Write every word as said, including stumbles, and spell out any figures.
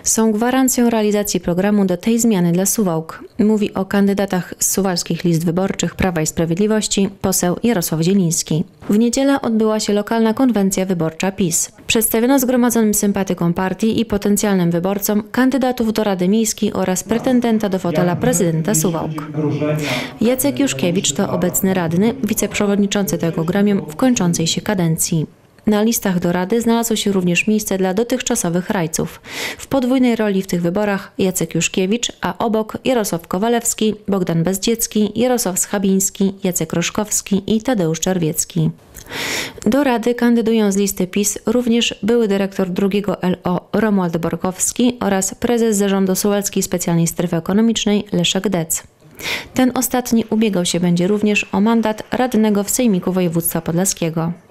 są gwarancją realizacji programu do tej zmiany dla Suwałk. Mówi o kandydatach z suwalskich list wyborczych Prawa i Sprawiedliwości poseł Jarosław Zieliński. W niedzielę odbyła się lokalna konwencja wyborcza PiS. Przedstawiono zgromadzonym sympatykom partii i potencjalnym wyborcom kandydatów do Rady Miejskiej oraz pretendenta do fotela prezydenta Suwałk. Jacek Juszkiewicz to obecny radny, wiceprzewodniczący tego gremium w kończącej się kadencji. Na listach do Rady znalazło się również miejsce dla dotychczasowych rajców. W podwójnej roli w tych wyborach Jacek Juszkiewicz, a obok Jarosław Kowalewski, Bogdan Bezdziecki, Jarosław Schabiński, Jacek Roszkowski i Tadeusz Czerwiecki. Do Rady kandydują z listy PiS również były dyrektor drugiego L O Romuald Borkowski oraz prezes zarządu Suwalskiej Specjalnej Strefy Ekonomicznej Leszek Dec. Ten ostatni ubiegał się będzie również o mandat radnego w Sejmiku Województwa Podlaskiego.